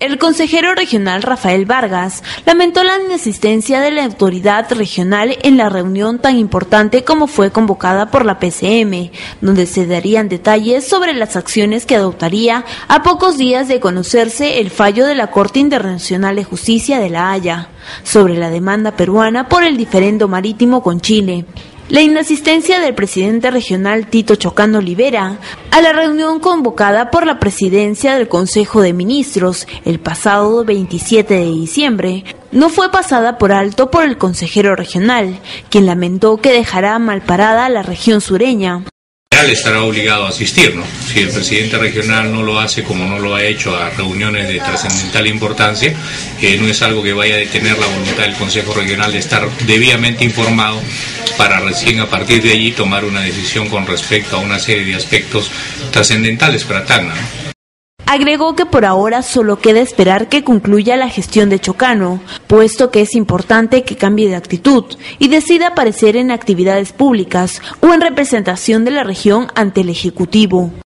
El consejero regional Rafael Vargas lamentó la inasistencia de la autoridad regional en la reunión tan importante como fue convocada por la PCM, donde se darían detalles sobre las acciones que adoptaría a pocos días de conocerse el fallo de la Corte Internacional de Justicia de La Haya sobre la demanda peruana por el diferendo marítimo con Chile. La inasistencia del presidente regional Tito Chocano Olivera a la reunión convocada por la presidencia del Consejo de Ministros el pasado 27 de diciembre no fue pasada por alto por el consejero regional, quien lamentó que dejará malparada a la región sureña. Estará obligado a asistir, ¿no? Si el presidente regional no lo hace como no lo ha hecho a reuniones de trascendental importancia, no es algo que vaya a detener la voluntad del Consejo Regional de estar debidamente informado para recién a partir de allí tomar una decisión con respecto a una serie de aspectos trascendentales para Tacna, ¿no? Agregó que por ahora solo queda esperar que concluya la gestión de Chocano, puesto que es importante que cambie de actitud y decida aparecer en actividades públicas o en representación de la región ante el Ejecutivo.